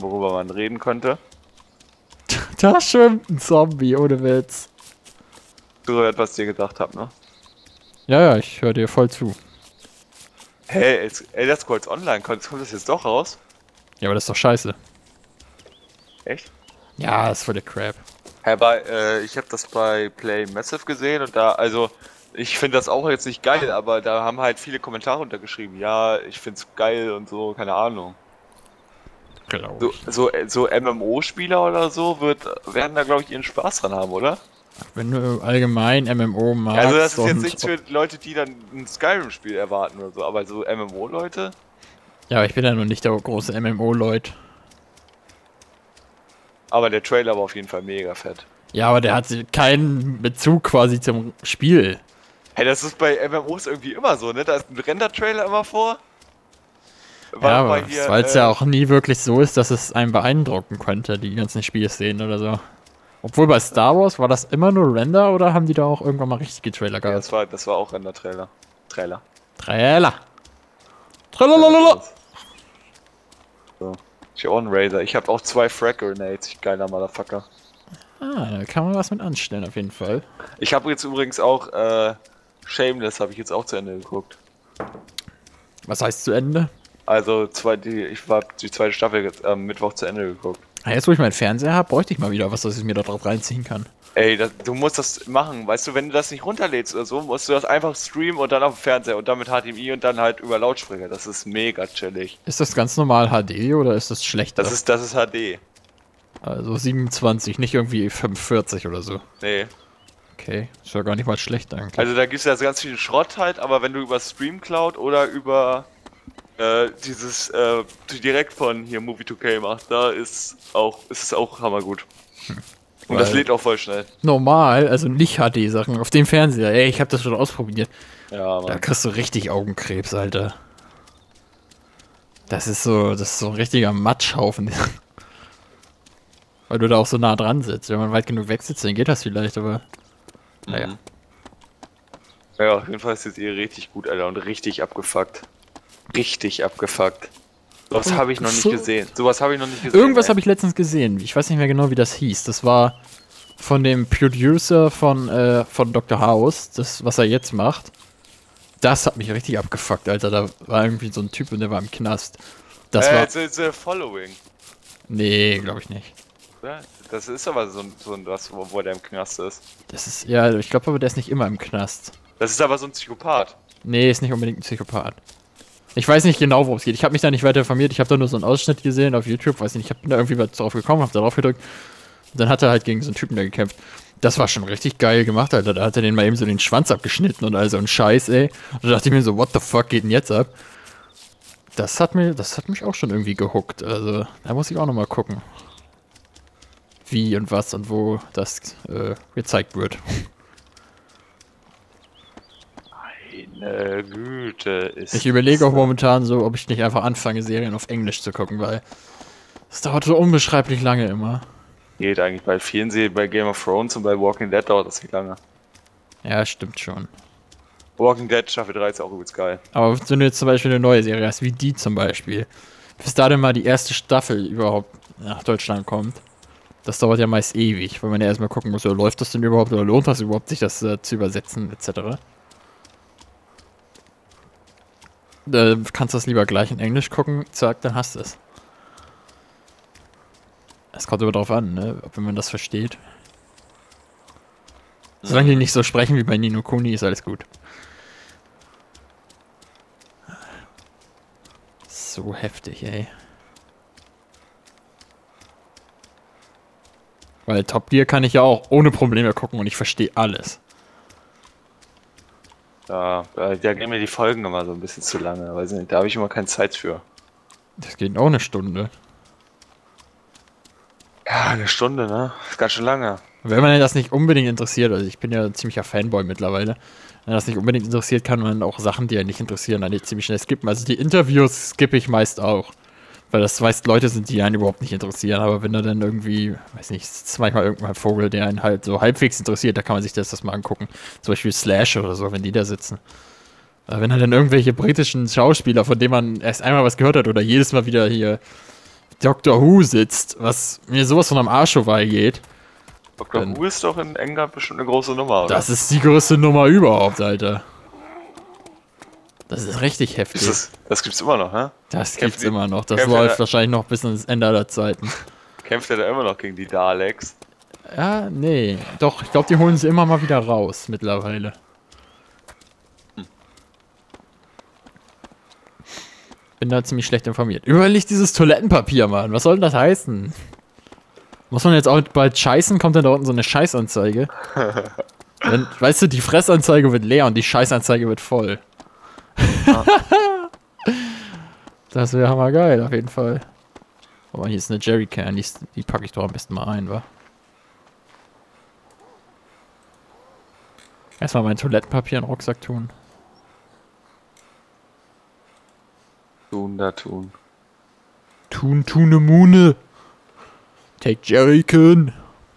Sachen, worüber man reden könnte. Da schwimmt ein Zombie, ohne Witz. Du gehört, was ich dir gedacht habe, ne? Ja, ich höre dir voll zu. Hey, Elder Scrolls Online, kommt das jetzt doch raus? Ja, aber das ist doch scheiße. Echt? Ja, das ist voll der Crap. Hey, ich habe das bei Play Massive gesehen und da, also, ich finde das auch jetzt nicht geil, aber da haben halt viele Kommentare untergeschrieben. Ja, ich find's geil und so, keine Ahnung. Genau. So MMO-Spieler oder so werden da, glaube ich, ihren Spaß dran haben, oder? Wenn du allgemein MMO magst. Also das ist jetzt nichts für Leute, die dann ein Skyrim-Spiel erwarten oder so, aber so MMO-Leute? Ja, aber ich bin ja noch nicht der große MMO-Leut. Aber der Trailer war auf jeden Fall mega fett. Ja, aber der hat keinen Bezug quasi zum Spiel. Hey, das ist bei MMOs irgendwie immer so, ne? Da ist ein Render-Trailer immer vor. Ja, aber weil es ja auch nie wirklich so ist, dass es einen beeindrucken könnte, die ganzen Spielszenen oder so. Obwohl bei Star Wars war das immer nur Render oder haben die da auch irgendwann mal richtige Trailer gehabt? Ja, das war auch Render-Trailer. Trailer. Tralalala. So. Ich auch einen Razor. Ich habe auch 2 Frag Grenades, ich geiler Motherfucker. Ah, da kann man was mit anstellen auf jeden Fall. Ich habe jetzt übrigens auch Shameless habe ich jetzt auch zu Ende geguckt. Was heißt zu Ende? Also ich war die zweite Staffel jetzt am Mittwoch zu Ende geguckt. Jetzt, wo ich meinen Fernseher habe, bräuchte ich mal wieder was, dass ich mir da drauf reinziehen kann. Ey, du musst das machen. Weißt du, wenn du das nicht runterlädst oder so, musst du das einfach streamen und dann auf dem Fernseher und dann mit HDMI und dann halt über Lautsprecher. Das ist mega chillig. Ist das ganz normal HD oder ist das schlechter? Das ist HD. Also 27, nicht irgendwie 45 oder so. Nee. Okay, ist ja gar nicht mal schlecht eigentlich. Also da gibt's ja ganz viel Schrott halt, aber wenn du über Streamcloud oder über direkt von hier Movie2K machst, ist es auch hammergut. Und das lädt auch voll schnell. Normal, also nicht HD-Sachen, auf dem Fernseher. Ey, ich habe das schon ausprobiert. Ja, Mann. Da kriegst du richtig Augenkrebs, Alter. Das ist so ein richtiger Matschhaufen. Weil du da auch so nah dran sitzt. Wenn man weit genug weg sitzt, dann geht das vielleicht, aber naja. Ja, auf jeden Fall ist jetzt richtig gut, Alter, und richtig abgefuckt. Richtig abgefuckt. Sowas habe ich noch nicht gesehen. Irgendwas habe ich letztens gesehen. Ich weiß nicht mehr genau, wie das hieß. Das war von dem Producer von Dr. House, das, was er jetzt macht. Das hat mich richtig abgefuckt, Alter. Da war irgendwie so ein Typ und der war im Knast. Das war... It's a Following. Nee, glaube ich nicht. Ja, das ist aber so ein was, wo der im Knast ist. Das ist, ja, ich glaube aber, der ist nicht immer im Knast. Das ist aber so ein Psychopath. Nee, ist nicht unbedingt ein Psychopath. Ich weiß nicht genau, worum es geht. Ich habe mich da nicht weiter informiert. Ich habe da nur so einen Ausschnitt gesehen auf YouTube. Weiß nicht, ich bin da irgendwie was drauf gekommen, habe da drauf gedrückt. Und dann hat er halt gegen so einen Typen da gekämpft. Das war schon richtig geil gemacht, Alter. Da hat er den mal eben so den Schwanz abgeschnitten und all so ein Scheiß, ey. Und da dachte ich mir so, what the fuck geht denn jetzt ab? Das hat mich auch schon irgendwie gehuckt. Also, da muss ich auch nochmal gucken. Wie und was und wo das gezeigt wird. Meine Güte, ich überlege auch momentan so, ob ich nicht einfach anfange, Serien auf Englisch zu gucken, weil es dauert so unbeschreiblich lange immer. Geht eigentlich bei vielen Serien, bei Game of Thrones und bei Walking Dead dauert das nicht lange. Ja, stimmt schon. Walking Dead Staffel 3 ist auch übelst geil. Aber wenn du jetzt zum Beispiel eine neue Serie hast, wie die zum Beispiel, bis da dann mal die erste Staffel überhaupt nach Deutschland kommt, das dauert ja meist ewig, weil man ja erstmal gucken muss, läuft das denn überhaupt oder lohnt das überhaupt, sich das zu übersetzen, etc. Da kannst du das lieber gleich in Englisch gucken, zack, dann hast du es. Es kommt aber drauf an, ne, ob man das versteht. Solange die nicht so sprechen wie bei Ni no Kuni, ist alles gut. So heftig, ey. Weil Top Gear kann ich ja auch ohne Probleme gucken und ich verstehe alles. Ja, da gehen mir die Folgen immer so ein bisschen zu lange, weiß nicht, da habe ich immer keine Zeit für. Das geht auch eine Stunde. Ja, eine Stunde, ne? Ist ganz schön lange. Wenn man das nicht unbedingt interessiert, also ich bin ja ein ziemlicher Fanboy mittlerweile, wenn das nicht unbedingt interessiert, kann man auch Sachen, die einen nicht interessieren, dann ziemlich schnell skippen. Also die Interviews skippe ich meist auch. Weil das meist Leute sind, die einen überhaupt nicht interessieren. Aber wenn da dann irgendwie, weiß nicht, es ist manchmal irgendein Vogel, der einen halt so halbwegs interessiert, da kann man sich das mal angucken. Zum Beispiel Slash oder so, wenn die da sitzen. Wenn dann irgendwelche britischen Schauspieler, von denen man erst einmal was gehört hat oder jedes Mal wieder hier Doctor Who sitzt, was mir sowas von am Arsch vorbeigeht. Dr. Who ist doch in England bestimmt eine große Nummer, oder? Das ist die größte Nummer überhaupt, Alter. Das ist richtig heftig. Das gibt's immer noch, ne? Das gibt's immer noch. Das läuft wahrscheinlich noch bis ans Ende aller Zeiten. Kämpft er da immer noch gegen die Daleks? Ja, nee. Doch, ich glaube, die holen sie immer mal wieder raus mittlerweile. Bin da ziemlich schlecht informiert. Überleg dieses Toilettenpapier, Mann. Was soll denn das heißen? Muss man jetzt auch bald scheißen? Kommt dann da unten so eine Scheißanzeige? Dann, weißt du, die Fressanzeige wird leer und die Scheißanzeige wird voll. Ah. Das wäre hammergeil, auf jeden Fall. Aber hier ist eine Jerrycan, die packe ich doch am besten mal ein, wa? Erstmal mein Toilettenpapier in den Rucksack tun. Tun. Tune Mune. Take Jerrycan.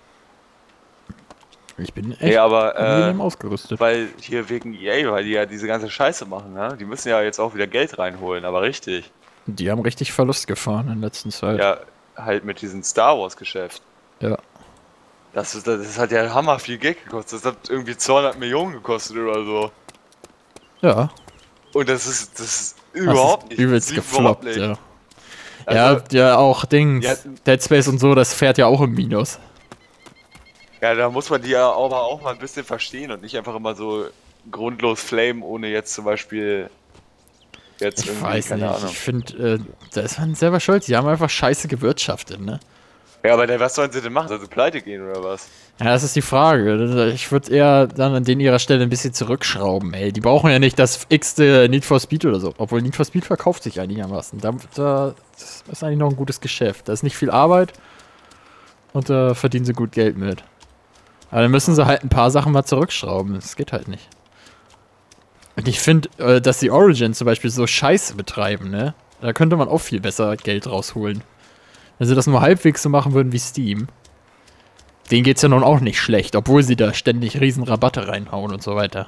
Ich bin echt angenehm ausgerüstet. Weil hier wegen EA, weil die ja diese ganze Scheiße machen, ne? Die müssen ja jetzt auch wieder Geld reinholen, aber richtig. Die haben richtig Verlust gefahren in letzter Zeit. Ja, halt mit diesem Star Wars Geschäft. Ja. Das hat ja hammer viel Geld gekostet. Das hat irgendwie 200 Millionen gekostet oder so. Ja. Und das ist überhaupt nicht. Übelst gefloppt, ja. Also, ja, auch Dings. Ja, Dead Space und so, das fährt ja auch im Minus. Ja, da muss man die ja aber auch mal ein bisschen verstehen und nicht einfach immer so grundlos flamen, ohne jetzt zum Beispiel jetzt irgendwie, weiß keine nicht. Ahnung. Ich finde, da ist man selber schuld. Die haben einfach scheiße gewirtschaftet, ne? Ja, aber was sollen sie denn machen? Sollen sie pleite gehen oder was? Ja, das ist die Frage. Ich würde eher dann an denen ihrer Stelle ein bisschen zurückschrauben, ey. Die brauchen ja nicht das x-te Need for Speed oder so. Obwohl Need for Speed verkauft sich einigermaßen. Das ist eigentlich noch ein gutes Geschäft. Da ist nicht viel Arbeit und da verdienen sie gut Geld mit. Aber dann müssen sie halt ein paar Sachen mal zurückschrauben. Das geht halt nicht. Und ich finde, dass die Origin zum Beispiel so Scheiße betreiben, ne? Da könnte man auch viel besser Geld rausholen. Wenn sie das nur halbwegs so machen würden wie Steam. Denen geht's ja nun auch nicht schlecht, obwohl sie da ständig riesen Rabatte reinhauen und so weiter.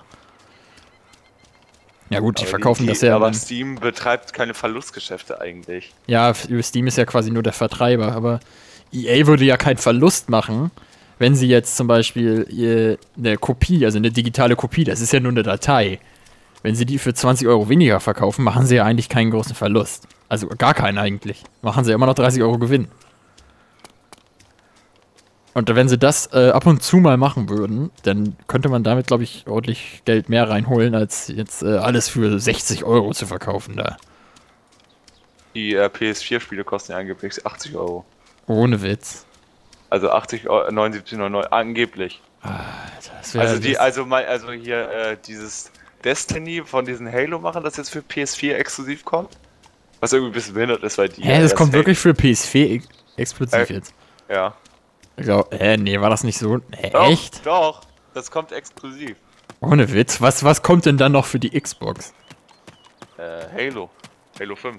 Ja gut, die verkaufen das ja... Aber Steam betreibt keine Verlustgeschäfte eigentlich. Ja, Steam ist ja quasi nur der Vertreiber, aber EA würde ja keinen Verlust machen, wenn sie jetzt zum Beispiel eine Kopie, also eine digitale Kopie, das ist ja nur eine Datei. Wenn sie die für 20 Euro weniger verkaufen, machen sie ja eigentlich keinen großen Verlust. Also gar keinen eigentlich. Machen sie immer noch 30 Euro Gewinn. Und wenn sie das ab und zu mal machen würden, dann könnte man damit, glaube ich, ordentlich Geld mehr reinholen, als jetzt alles für 60 Euro zu verkaufen da. Die PS4-Spiele kosten ja angeblich 80 Euro. Ohne Witz. Also 80 Euro, 79,99 angeblich. Alter, also hier dieses Destiny von diesen Halo machen, das jetzt für PS4 exklusiv kommt. Was irgendwie ein bisschen behindert ist, weil die... das kommt wirklich für PS4 exklusiv jetzt? Ja. Ich glaube, nee, war das nicht so? Echt? Doch, das kommt exklusiv. Ohne Witz. Was kommt denn dann noch für die Xbox? Halo 5.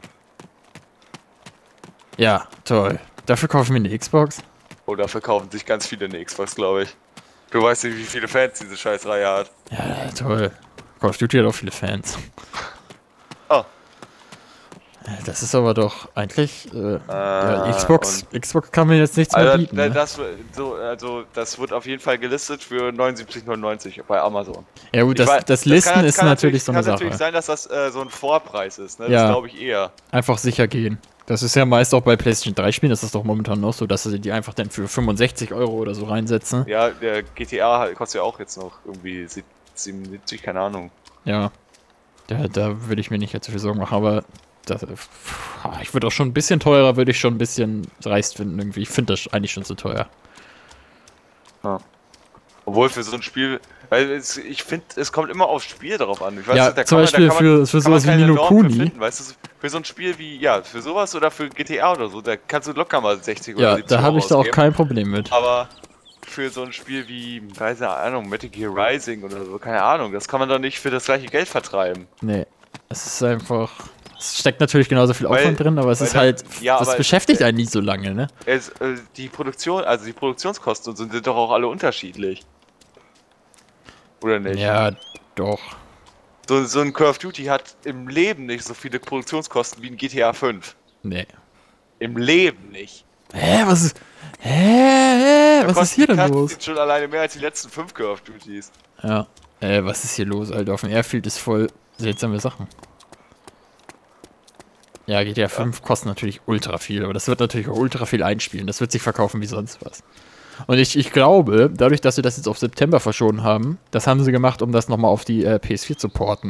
Ja, toll. Dafür kaufen wir eine Xbox? Oh, dafür kaufen sich ganz viele eine Xbox, glaube ich. Du weißt nicht, wie viele Fans diese Scheißreihe hat. Ja, toll. Call of Duty hat auch viele Fans. Oh. Das ist aber doch eigentlich... ja, Xbox kann mir jetzt nichts mehr bieten. Ne? Das wird auf jeden Fall gelistet für 79,99 bei Amazon. Ja gut, das Listen ist natürlich so eine Sache. Kann natürlich sein, dass das so ein Vorpreis ist, ne? Ja, das glaube ich eher. Einfach sicher gehen. Das ist ja meist auch bei PlayStation 3 Spielen, das ist doch momentan noch so, dass sie die einfach dann für 65 Euro oder so reinsetzen. Ja, der GTA kostet ja auch jetzt noch irgendwie 77, keine Ahnung. Ja, da würde ich mir nicht jetzt so viel Sorgen machen, aber ich würde auch schon ein bisschen teurer, würde ich schon ein bisschen dreist finden irgendwie. Ich finde das eigentlich schon zu teuer. Ja. Obwohl für so ein Spiel, weil ich finde, es kommt immer aufs Spiel darauf an. Ich weiß, ja, zum Beispiel für sowas wie Ni no Kuni. Weißt du, für so ein Spiel wie, für sowas oder für GTA oder so, da kannst du locker mal 60 oder 70 Euro. Ja, da habe ich da auch kein Problem mit. Aber für so ein Spiel wie, keine Ahnung, Metal Gear Rising oder so, keine Ahnung, das kann man doch nicht für das gleiche Geld vertreiben. Nee, es ist einfach... Es steckt natürlich genauso viel Aufwand drin, aber es ist halt, das beschäftigt einen nicht so lange, ne? Die Produktionskosten sind doch auch alle unterschiedlich. Oder nicht? Ja, doch. So ein Call of Duty hat im Leben nicht so viele Produktionskosten wie ein GTA 5. Nee. Im Leben nicht. Hä, was ist... Hä, Da was ist kostet hier die denn Cutscene los? schon alleine mehr als die letzten 5 Call of Duties. Ja. Was ist hier los, Alter? Auf dem Airfield ist voll seltsame Sachen. Ja, GTA 5 kostet natürlich ultra viel, aber das wird natürlich auch ultra viel einspielen. Das wird sich verkaufen wie sonst was. Und ich glaube, dadurch, dass sie das jetzt auf September verschoben haben, das haben sie gemacht, um das nochmal auf die PS4 zu porten.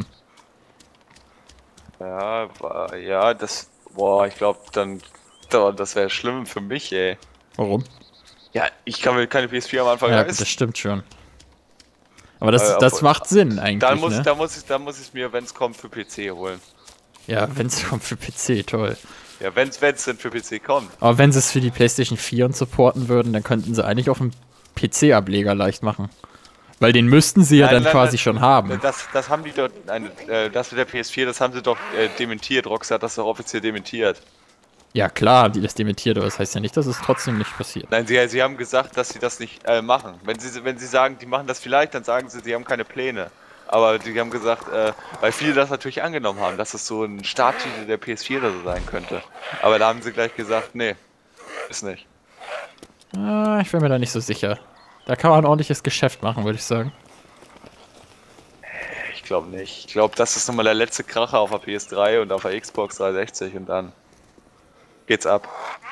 Ja, ja, das. Boah, ich glaube, das wäre schlimm für mich, ey. Warum? Ja, ich kann mir keine PS4 am Anfang Ja, gut, leisten. das stimmt schon. Aber das macht Sinn eigentlich, Dann muss ich es mir, wenn es kommt, für PC holen. Ja, wenn es kommt für PC, toll. Ja, wenn es denn für PC kommt. Aber wenn sie es für die PlayStation 4 und supporten würden, dann könnten sie eigentlich auf dem PC-Ableger leicht machen. Weil den müssten sie ja dann quasi schon haben. Das haben die dort, das mit der PS4, das haben sie doch dementiert. Rockstar hat das doch offiziell dementiert. Ja, klar haben die das dementiert, aber das heißt ja nicht, dass es trotzdem nicht passiert. Nein, sie haben gesagt, dass sie das nicht machen. Wenn sie sagen, die machen das vielleicht, dann sagen sie haben keine Pläne. Aber die haben gesagt, weil viele das natürlich angenommen haben, dass es so ein Starttitel der PS4 oder so sein könnte. Aber da haben sie gleich gesagt, nee, ist nicht. Ich bin mir da nicht so sicher. Da kann man ein ordentliches Geschäft machen, würde ich sagen. Ich glaube nicht. Ich glaube, das ist nochmal der letzte Kracher auf der PS3 und auf der Xbox 360 und dann geht's ab.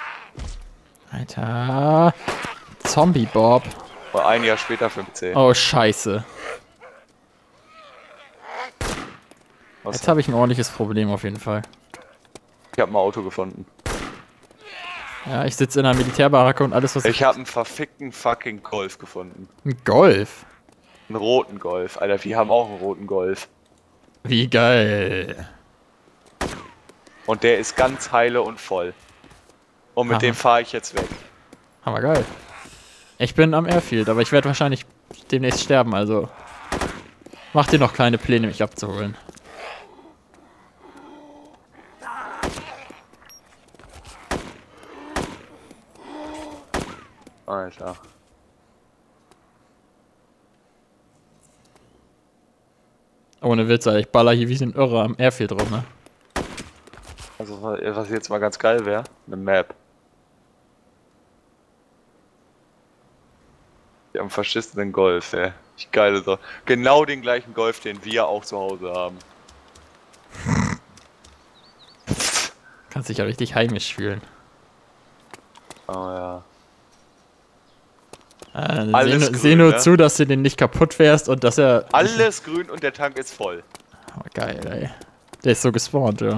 Alter. Zombie Bob. Oder ein Jahr später 15. Oh, scheiße. Jetzt habe ich ein ordentliches Problem auf jeden Fall. Ich habe ein Auto gefunden. Ja, ich sitze in einer Militärbaracke und alles, was Ich habe einen verfickten fucking Golf gefunden. Ein Golf? Einen roten Golf. Alter, wir haben auch einen roten Golf. Wie geil. Und der ist ganz heile und voll. Und mit Aha. dem fahre ich jetzt weg. Hammer geil. Ich bin am Airfield, aber ich werde wahrscheinlich demnächst sterben, also... Mach dir noch kleine Pläne, mich abzuholen. Alter. Ohne Witz, Alter, ich baller hier wie ein Irrer am Airfield rum, ne? Also, was jetzt mal ganz geil wäre, eine Map. Die haben verschissenen Golf, ey. Ich geile so. Genau den gleichen Golf, den wir auch zu Hause haben. Kannst dich ja richtig heimisch fühlen. Oh ja. Seh grün, nur ne? zu, dass du den nicht kaputt fährst und dass er... Alles grün und der Tank ist voll. Oh, geil, ey. Der ist so gespawnt, ja.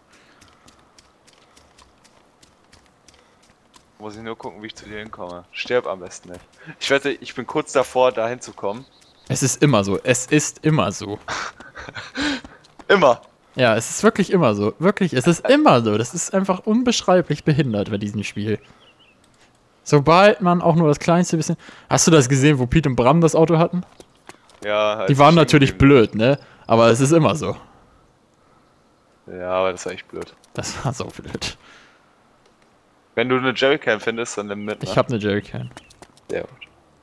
Muss ich nur gucken, wie ich zu dir hinkomme. Sterb am besten nicht. Ich wette, ich bin kurz davor, da hinzukommen. Es ist immer so. Es ist immer so. Immer. Ja, es ist wirklich immer so. Wirklich, es ist immer so. Das ist einfach unbeschreiblich behindert bei diesem Spiel. Sobald man auch nur das kleinste bisschen... Hast du das gesehen, wo Pete und Bram das Auto hatten? Ja, halt Die waren stehen natürlich geblieben. blöd, ne? Aber es ist immer so. Ja, aber das war echt blöd. Das war so blöd. Wenn du eine Jerrycan findest, dann nimm mit. Ne? Ich hab eine Jerrycan. Sehr gut.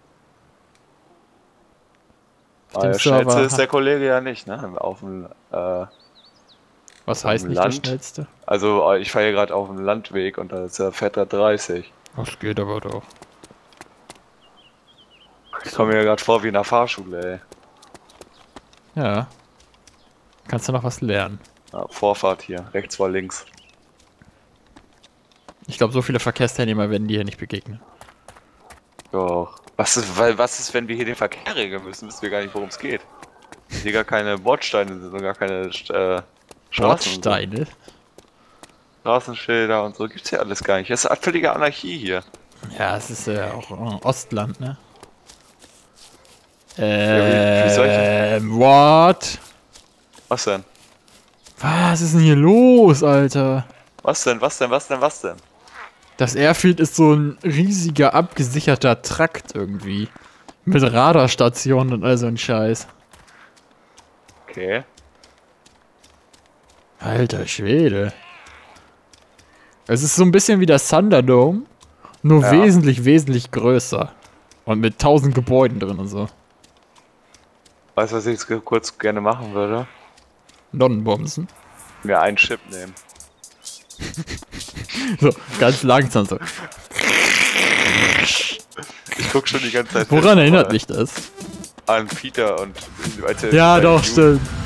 Auf Aber dem der schnellste Server ist der Kollege ja nicht, ne? Auf dem, Was auf heißt dem nicht der Land. schnellste? Also ich fahre hier gerade auf dem Landweg und da ist der fährt da 30. Das geht aber doch. Ich komme mir gerade vor wie in der Fahrschule, ey. Ja. Kannst du noch was lernen? Ja, Vorfahrt hier, rechts vor links. Ich glaube, so viele Verkehrsteilnehmer werden dir hier nicht begegnen. Doch. Was ist, wenn wir hier den Verkehr regeln müssen? Wissen wir gar nicht, worum es geht. Hier gar keine Bordsteine sind und gar keine Bordsteine? Straßenschilder und so gibt's hier alles gar nicht. Das ist völlige Anarchie hier. Ja, es ist auch Ostland, ne? wie soll ich What? Was denn? Was ist denn hier los, Alter? Was denn? Das Airfield ist so ein riesiger, abgesicherter Trakt irgendwie. Mit Radarstationen und all so ein Scheiß. Okay. Alter Schwede. Es ist so ein bisschen wie der Thunderdome, nur Ja. wesentlich größer. Und mit 1000 Gebäuden drin und so. Weißt du, was ich jetzt kurz gerne machen würde? Nonnenbomsen. Mir einen Chip nehmen. So, ganz langsam so. Ich guck schon die ganze Zeit. Woran erinnert mich das? An Peter und als er Ja, bei doch, Jugend- stimmt.